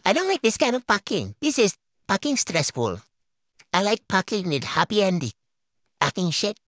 I don't like this kind of packing. This is packing stressful. I like packing with happy ending. Packing shit.